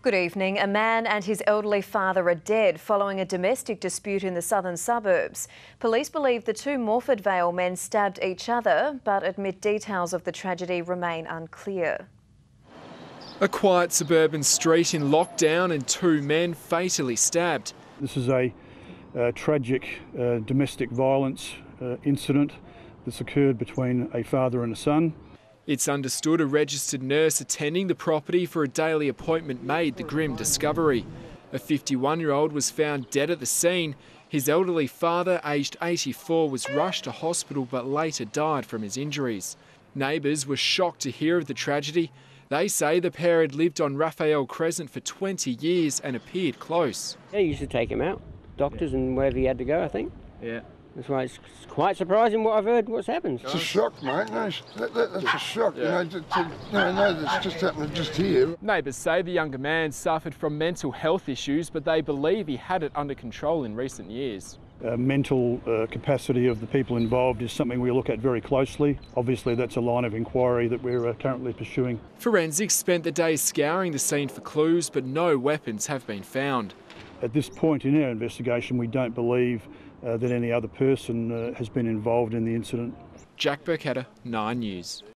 Good evening. A man and his elderly father are dead following a domestic dispute in the southern suburbs. Police believe the two Morford Vale men stabbed each other, but admit details of the tragedy remain unclear. A quiet suburban street in lockdown and two men fatally stabbed. This is a tragic domestic violence incident that's occurred between a father and a son. It's understood a registered nurse attending the property for a daily appointment made the grim discovery. A 51-year-old was found dead at the scene. His elderly father, aged 84, was rushed to hospital but later died from his injuries. Neighbours were shocked to hear of the tragedy. They say the pair had lived on Raphael Crescent for 20 years and appeared close. Yeah, he used to take him out, doctors and wherever he had to go, I think. Yeah. That's why it's quite surprising what I've heard, what's happened. It's a shock, mate. No, that's a shock, yeah. To know that's just happened just here. Neighbours say the younger man suffered from mental health issues, but they believe he had it under control in recent years. Mental capacity of the people involved is something we look at very closely. Obviously, that's a line of inquiry that we're currently pursuing. Forensics spent the day scouring the scene for clues, but no weapons have been found. At this point in our investigation, we don't believe that any other person has been involved in the incident. Jack Burketta, 9 News.